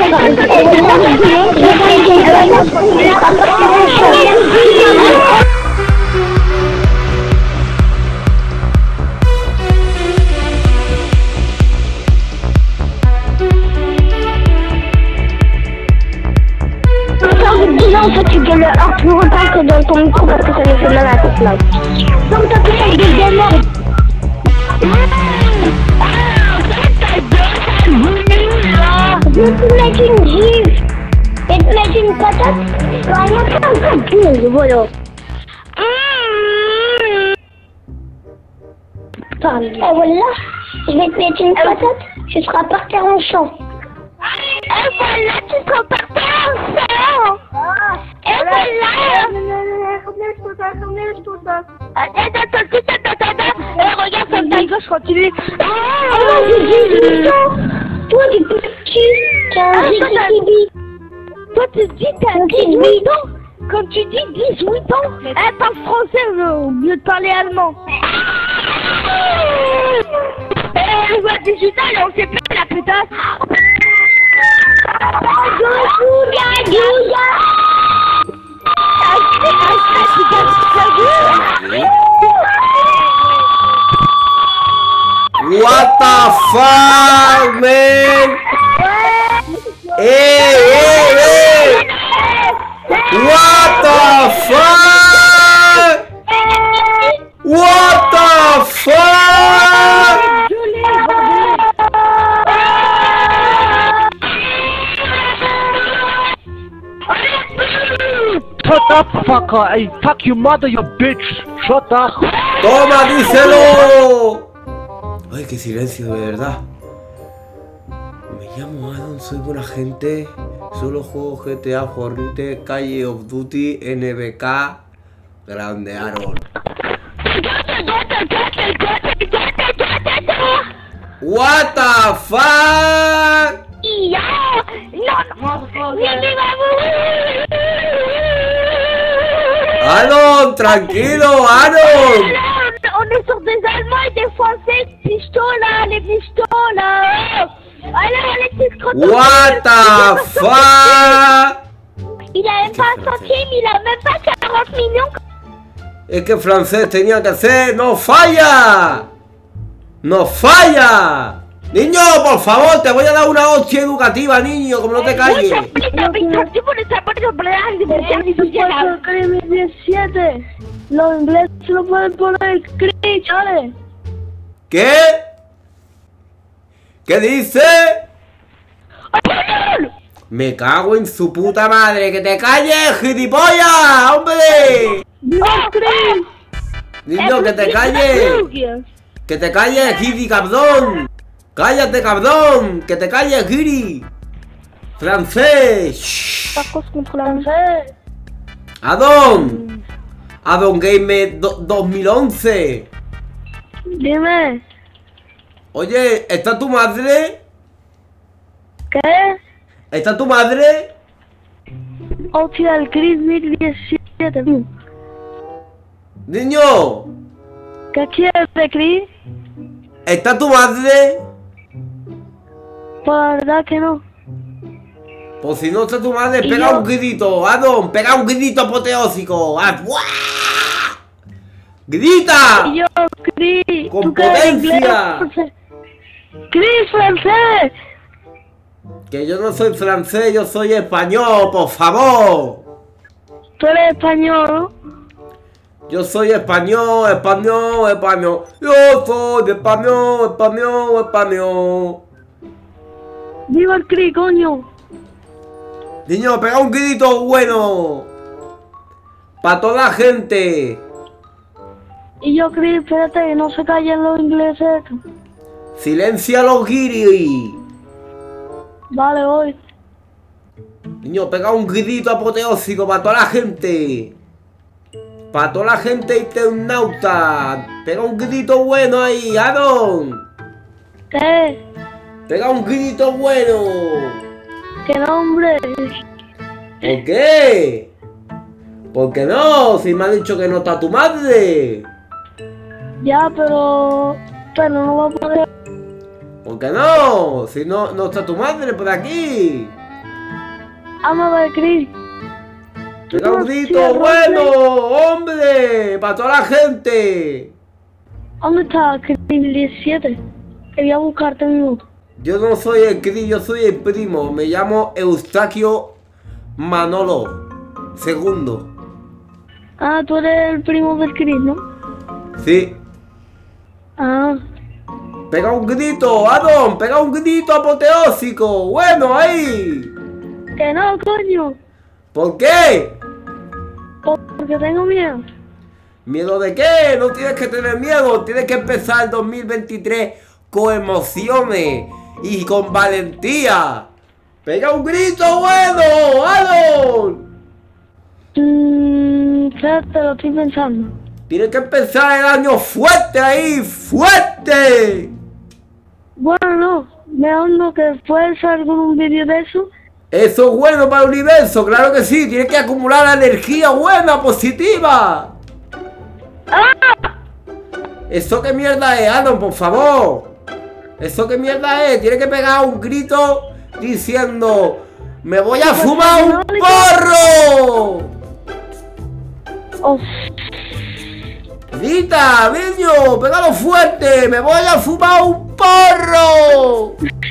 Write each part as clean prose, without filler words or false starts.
En fait, tu gueules plus longtemps que dans ton micro parce que ça me fait mal à la tête là. Donc t'as fait avec des merde. Je vais te mettre une gifle et te mettre une patate. Vraiment, c'est un peu voilà. Et voilà, je vais te mettre une patate, tu seras par terre en sang. Et voilà, tu seras par terre en sang. Et voilà. Et regarde comme ta gauche continue. Oh, j'ai 18 ans. Toi, tu peux tu as un zizi. Toi, tu dis que t'as 18 ans. Quand tu dis 18 ans, elle parle français au lieu de parler allemand. Elle voit 18 ans et on sait plus la putasse. What the fuck, man? Hey! What the fuck? What the fuck? Shut up, fucker! I fuck your mother, you bitch! Shut up! ¡Toma, díselo! Ay, qué silencio, de verdad. Me llamo Adam, soy buena gente. Solo juego GTA, Fortnite, Call of Duty, NBK. Grande Aaron. What the fuck? Aaron, tranquilo, Aaron. On est sur des Allemands et des Français, les pistoles là. Alors, les petits crottons. What the fuck? Il a même pas un centime, il a même pas 40 millions. Es que francés tenía que hacer. ¡No falla! ¡No falla! Niño, por favor, te voy a dar una hostia educativa, niño, como no te calles. Los ingleses lo pueden poner escrito, ¿vale? ¿Qué? ¿Qué dice? Me cago en su puta madre. ¡Que te calles, gilipollas! ¡Hombre! Niño, que te calles. ¡Que te calles, giri, cabrón! ¡Cállate, cabrón! ¡Que te calles, giri! ¡Francés! ¡Adón! ¡Adón Game 2011! Dime. Oye, ¿está tu madre? ¿Qué? ¿Está tu madre? Hostia, el Chris 1017. Niño, ¿Qué quieres, Chris? ¿está tu madre? Pues la verdad que no. Pues si no está tu madre, ¿Y pega yo? un grito, Adon, pega un grito apoteósico. ¡Buah! ¡Grita! Y yo, Chris. ¡Con ¿tú qué eres, potencia! inglés? Chris, francés. Que yo no soy francés, yo soy español, por favor. Tú eres español, ¿no? Yo soy español, español, español. Yo soy español, español, español. Viva el Chris, coño. Niño, pega un grito bueno. Para toda la gente. Y yo, Chris, espérate, que no se callen los ingleses. Silencia los guiris. Vale, voy. Niño, pega un grito apoteósico para toda la gente. Para toda la gente internauta. Pega un grito bueno ahí, Aaron. ¿Qué? Pega un grito bueno. ¿Qué nombre? ¿Por qué? ¿Por qué no? Si me ha dicho que no está tu madre. Ya, pero no va a poder. ¿Por qué no? Si no está tu madre por aquí. Vamos a ver, Chris. Pega un grito bueno, hombre, para toda la gente. ¿Dónde está Chris 17? Que voy a buscarte un minuto. Yo no soy el Chris, yo soy el primo. Me llamo Eustaquio Manolo II. Ah, tú eres el primo del Chris, ¿no? Sí. Ah, Pega un grito, Adam, pega un grito apoteósico. Bueno, ahí. que no, coño. ¿Por qué? Porque tengo miedo. ¿Miedo de qué? No tienes que tener miedo. Tienes que empezar el 2023 con emociones y con valentía. Pega un grito bueno, Adam. Espérate, lo estoy pensando. Tienes que empezar el año fuerte ahí, fuerte. Bueno, no. Mejor no, que después salgo en un vídeo de eso. Eso es bueno para el universo, claro que sí. Tienes que acumular energía buena, positiva. ¡Ah! ¿Eso qué mierda es, Adam, por favor? ¿Eso qué mierda es? Tienes que pegar un grito diciendo: ¡me voy a fumar un porro! Oh, ¡Grita, niño! ¡Pégalo fuerte! ¡Me voy a fumar un porro!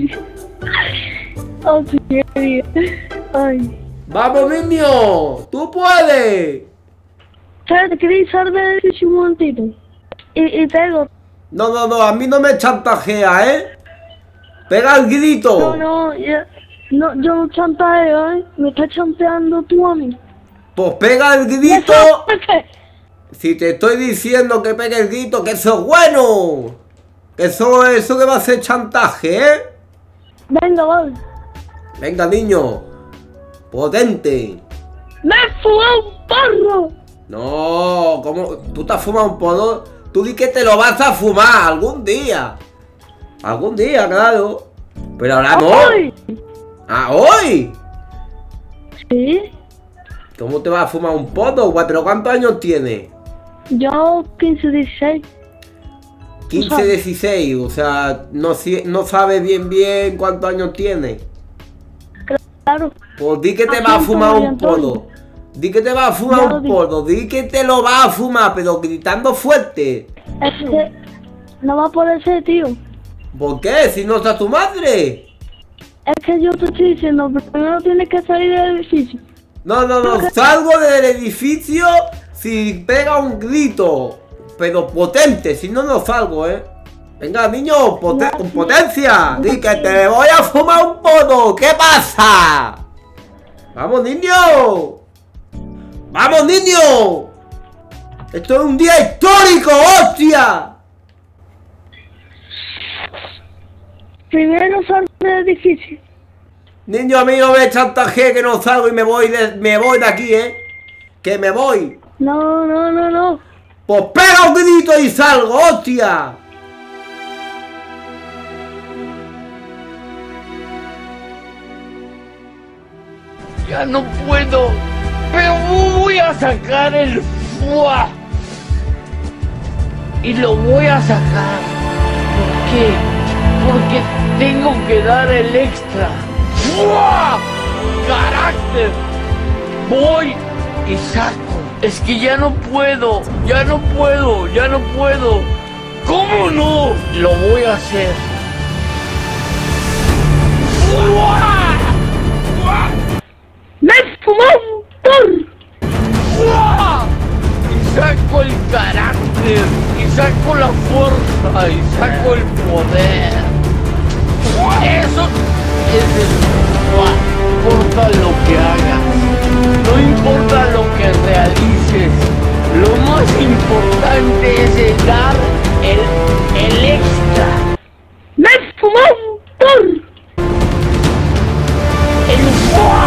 oh, sí, ay. ¡Vamos, niño! ¡Tú puedes! Espérate, Chris, sal de edificio un momentito. Y pego. No, a mí no me chantajea, ¿eh? ¡Pega el grito! No, yo no chantajeo, ¿eh? Me estás chanteando tú a mí. Pues pega el grito. ¿Qué? Si te estoy diciendo que pegue el grito, que eso es bueno. Eso que va a ser chantaje, ¿eh? Venga, vale. Venga, niño. Potente. ¡Me he fumado un porro! No, ¿cómo? ¿Tú te has fumado un porro? Tú di que te lo vas a fumar algún día. Algún día, claro. Pero ahora no. ¡Hoy! ¿Ah, hoy? Sí. ¿Cómo te vas a fumar un porro? ¿Pero cuántos años tienes? Yo 15, 16. 15, 16, o sea, no sabes bien cuántos años tienes. Claro. Pues di que te Así vas a fumar como un porro. Di que te vas a fumar Ya un lo dije. porro. Di que te lo vas a fumar, pero gritando fuerte. Es que no va a poder ser, tío. ¿Por qué? Si no está tu madre. Es que yo te estoy diciendo, primero tienes que salir del edificio. No, salgo del edificio si pega un grito, pero potente, si no, no salgo, ¿eh? Venga, niño, con potencia. Di que te voy a fumar un porro. ¿Qué pasa? ¡Vamos, niño! ¡Vamos, niño! ¡Esto es un día histórico, hostia! Primero sal del edificio. Niño, a mí no me chantaje que no salgo y me voy de aquí, ¿eh? Que me voy. No. Pues pega un grito y salgo, hostia. Ya no puedo, pero voy a sacar el fuá. Y lo voy a sacar. ¿Por qué? Porque tengo que dar el extra. ¡Fuá! ¡Carácter! Voy y saco. Es que ya no puedo. ¿Cómo no? Lo voy a hacer. ¡Fuá! ¡Fuá! ¡Me he fumado un porro! ¡Fuá! Y saco el carácter, y saco la fuerza, y saco el poder. Eso es el fuá. No importa lo que hagas, no importa lo que realices, lo más importante es el dar el extra. ¡Me he fumado un porro! El fuá.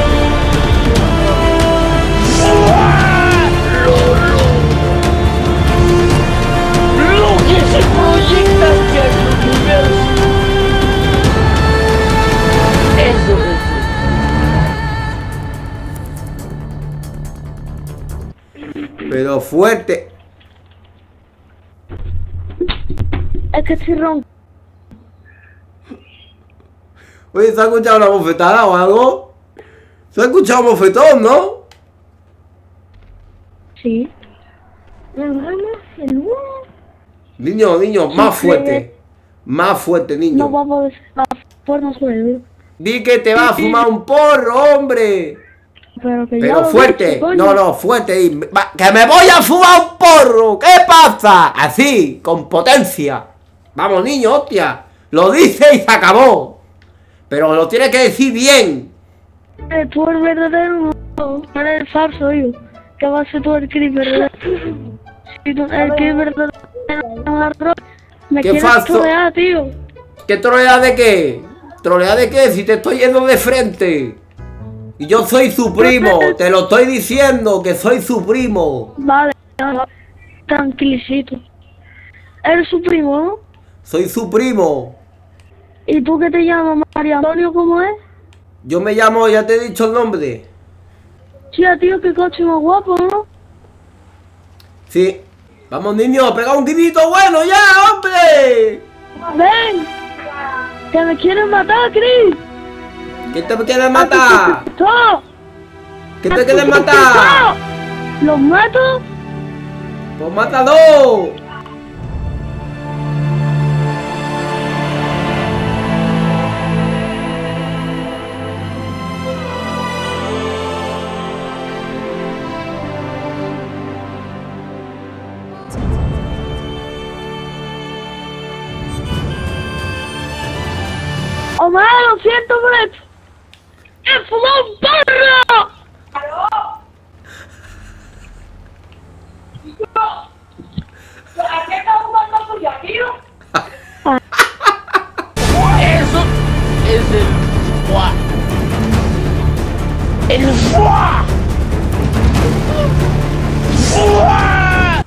Lo que se proyecta hacia el universo. Eso es. Pero fuerte. Es que estoy ronco. Oye, ¿se ha escuchado una bofetada o algo? ¿Tú has escuchado mofetón, no? Sí. Niño, más fuerte. Más fuerte, niño. No vamos a por no suelo. Di que te vas a fumar un porro, hombre. Pero fuerte. No, fuerte. Que me voy a fumar un porro. ¿Qué pasa? Así, con potencia. Vamos, niño, hostia. Lo dice y se acabó. Pero lo tienes que decir bien. Tú eres verdadero, no eres el falso, hijo. Que va a ser tú el Chris verdadero. Si tú el Chris verdadero me ¿Qué quieres falso? trolear, tío. ¿Qué troleada de qué? ¿Troleada de qué? Si te estoy yendo de frente. Y yo soy su primo. Te lo estoy diciendo, que soy su primo. Vale, tranquilicito. Eres su primo, ¿no? Soy su primo. ¿Y tú qué te llamas, María Antonio, cómo es? Yo me llamo, ya te he dicho el nombre. Sí, tío, qué coche más guapo, ¿no? Sí. Vamos, niño, pega un grito bueno ya, hombre. ¡Ven! ¡Que me quieren matar, Chris! ¿Qué te quieres matar? ¿Qué te quieres matar? ¿Los mato? Pues mátalo. Omar, lo siento, Brett. ¡He fumado un porro! ¿Para qué estás fumando tuya, tío? Eso es el fuá. El fuá. ¡Fuá!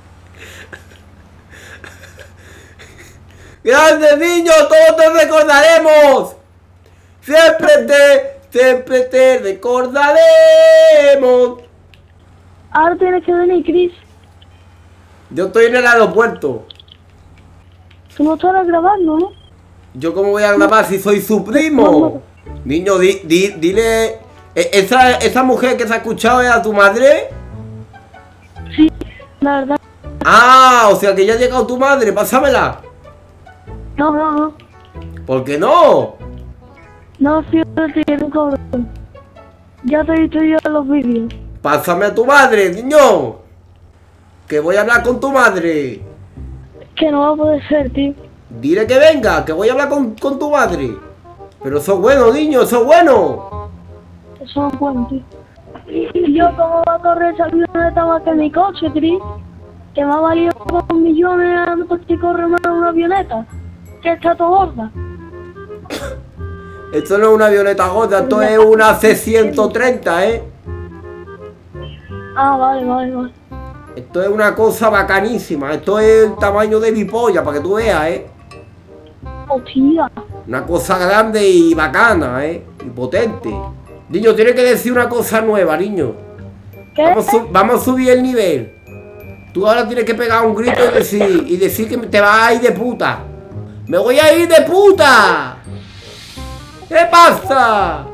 ¡Grande, niño! ¡Todos te recordaremos! Siempre te recordaremos. Ahora tienes que venir, Chris. Yo estoy en el aeropuerto. Tú no estás grabando, ¿no? ¿Yo cómo voy a grabar si soy su primo? Niño, dile... ¿Esa mujer que se ha escuchado era tu madre? Sí, la verdad. Ah, o sea que ya ha llegado tu madre, pásamela. No. ¿Por qué no? No, fíjate, eres un cabrón. Ya te he visto yo en los vídeos. Pásame a tu madre, niño. Que voy a hablar con tu madre. Que no va a poder ser, tío. Dile que venga, que voy a hablar con tu madre. Pero eso es bueno, niño, eso es bueno. Eso no es bueno, tío. Y yo, ¿cómo va a correr esa avioneta más que mi coche, Chris? Que me ha valido 2 millones porque corre más una avioneta. Que está todo gorda. Esto no es una avioneta gorda, esto es una C-130, ¿eh? Ah, vale. Esto es una cosa bacanísima. Esto es el tamaño de mi polla, para que tú veas, ¿eh? Hostia. Una cosa grande y bacana, ¿eh? Y potente. Niño, tienes que decir una cosa nueva, niño. ¿Qué? Vamos a subir el nivel. Tú ahora tienes que pegar un grito y decir que te vas a ir de puta. ¡Me voy a ir de puta! ¿Qué pasa?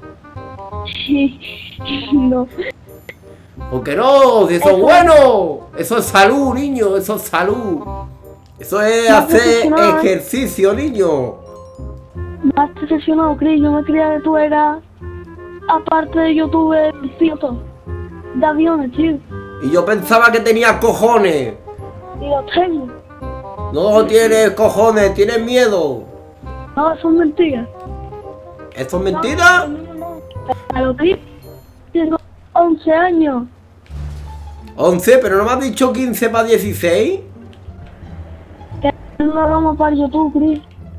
No. ¿Por qué no? Si eso es bueno. Eso es salud, niño. Eso es salud. Eso es hacer ejercicio, niño. Me has decepcionado, Chris. Yo me creía que tú eras, aparte de youtuber, piloto de aviones, tío. Y yo pensaba que tenías cojones. Y los tengo. No tienes cojones, tienes miedo. No, son mentiras. ¿Esto es mentira? Pero, Chris, tengo 11 años. 11, pero no me has dicho 15 para 16. Que no hagamos para YouTube, Chris.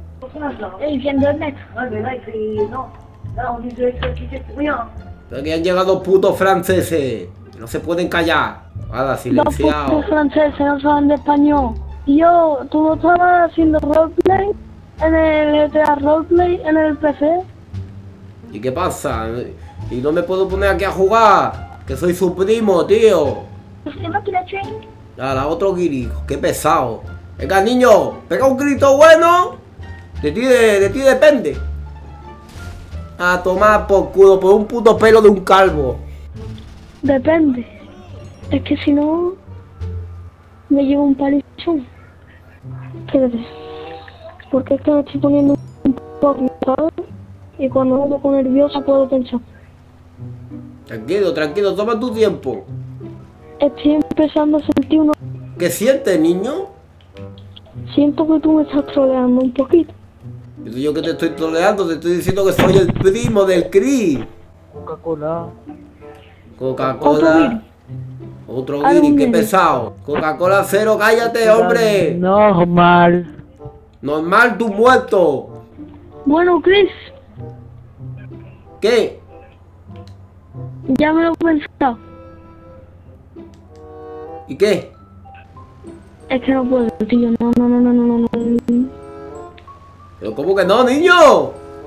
Aquí han llegado putos franceses. No se pueden callar. Ahora, Los silenciado. putos franceses no saben de español. Y tú no estabas haciendo roleplay en el GTA Roleplay en el PC. ¿Y qué pasa? Y no me puedo poner aquí a jugar. Que soy su primo, tío. Ahora, otro guiri. Qué pesado. Venga, niño, pega un grito bueno. De ti depende. A tomar por culo, por un puto pelo de un calvo. Depende. Es que si no, me llevo un palizón. Espérate. Porque es que me estoy poniendo un poco, ¿sabes? Y cuando me pongo nerviosa puedo pensar. Tranquilo, tranquilo, toma tu tiempo. Estoy empezando a sentir uno. ¿Qué sientes, niño? Siento que tú me estás troleando un poquito. Yo que te estoy troleando, te estoy diciendo que soy el primo del Chris. Coca-Cola. Coca-Cola. Otro guiri, qué pesado. Coca-Cola cero, cállate, hombre. Normal. Normal, tú muerto. Bueno, Chris, ¿Qué? ya me lo he pensado. ¿Y qué? Es que no puedo, tío. No. ¿Pero cómo que no, niño?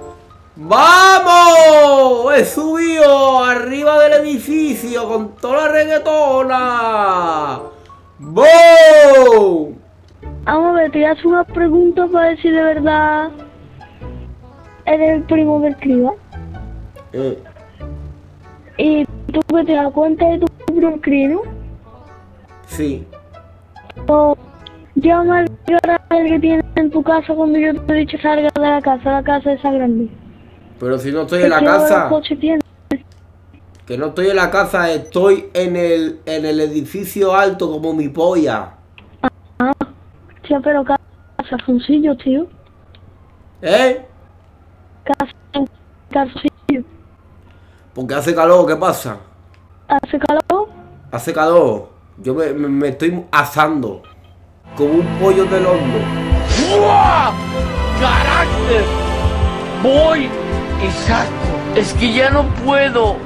¡Vamos! He subido arriba del edificio con toda la reggaetona. ¡Boom! Vamos a ver, te voy a hacer una pregunta para ver si de verdad eres el primo del Criba. Y tú que te das cuenta de tu primo Cri, ¿no? Sí. O llama al garaje que tienes en tu casa cuando yo te he dicho salga de la casa esa grande. Pero si no estoy en la ¿Qué casa. coche tienes? Que no estoy en la casa, estoy en el edificio alto como mi polla. Ah, tío, pero calzoncillo, tío. ¿Eh? Calzoncillo. Porque hace calor, ¿qué pasa? ¿Hace calor? Hace calor. Yo me estoy asando. Como un pollo del horno. ¡Fua! ¡Carácter! Voy y saco. Es que ya no puedo.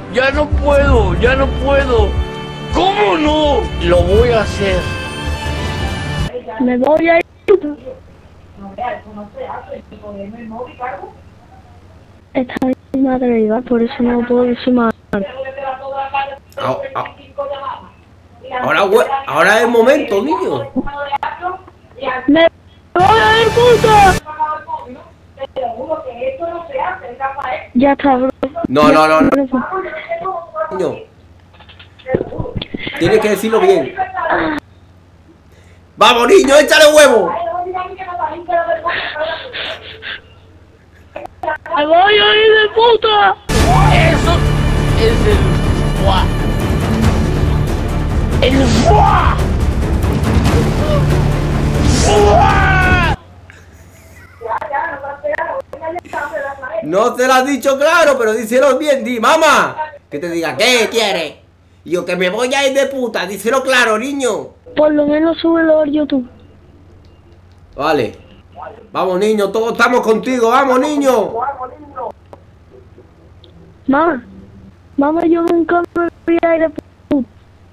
¿Cómo no? Lo voy a hacer. Me voy a ir. No, vea, eso no se hace. Si ponerme el móvil, cargo. Está mi madre viva, por eso no puedo decir más. Ahora es el momento, niño. ¡Me voy a ir, puta! Ya está, bro. No. Niño. Tienes que decirlo bien. ¡Vamos, niño! ¡Échale huevo! ¡Me voy a ir de puta! Eso es el fuá. El fuá. ¡Fuá! No te lo has dicho claro, pero díselo bien. Di, mamá. Que te diga, ¿qué quieres? Y yo, que me voy a ir de puta. Díselo claro, niño. Por lo menos súbelo al YouTube. Vale. Vamos, niño. Todos estamos contigo. Vamos, niño. Mamá, yo nunca me voy a ir de puta.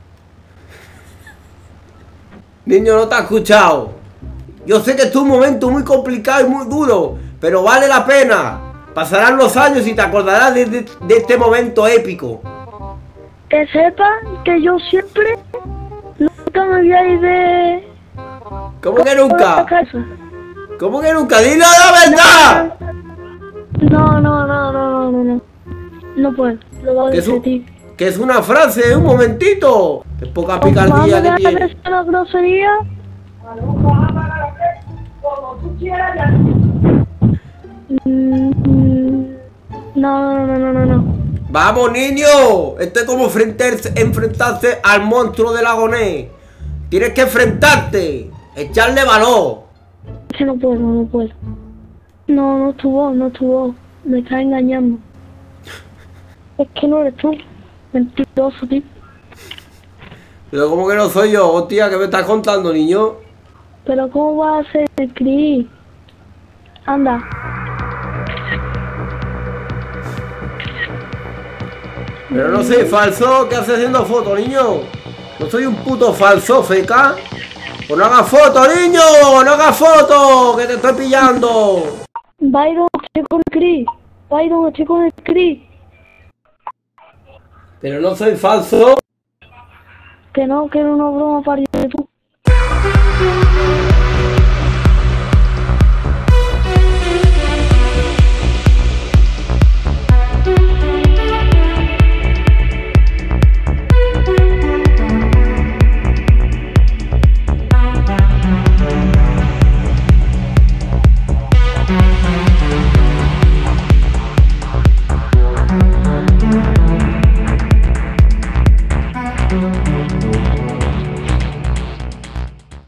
Niño, no te has escuchado. Yo sé que esto es un momento muy complicado y muy duro, pero vale la pena. Pasarán los años y te acordarás de este momento épico. Que sepan que yo siempre nunca me voy a ir de... ¿Cómo que nunca? casa. ¿Cómo que nunca? ¡Dilo la verdad! No. No puedo. Lo voy a Que es, decir. que es una frase, un momentito. Es poca picardía que tiene. ¿Vamos a la grosería? Como tú quieras, ya. No. ¡Vamos, niño! Esto es como enfrentarse al monstruo del Agonés. Tienes que enfrentarte. Echarle valor. Es que no puedo. No estuvo. Me está engañando. Es que no eres tú. Mentiroso, tío. Pero ¿cómo que no soy yo? Hostia, ¿qué me estás contando, niño? Pero ¿cómo va a ser el Chris? Anda. Pero no soy falso. ¿Qué haces haciendo foto, niño? No soy un puto falso, feca. Pues no hagas foto, niño. No hagas foto, que te estoy pillando. Byron, estoy con el Chris. Pero no soy falso. Que no, una broma para YouTube.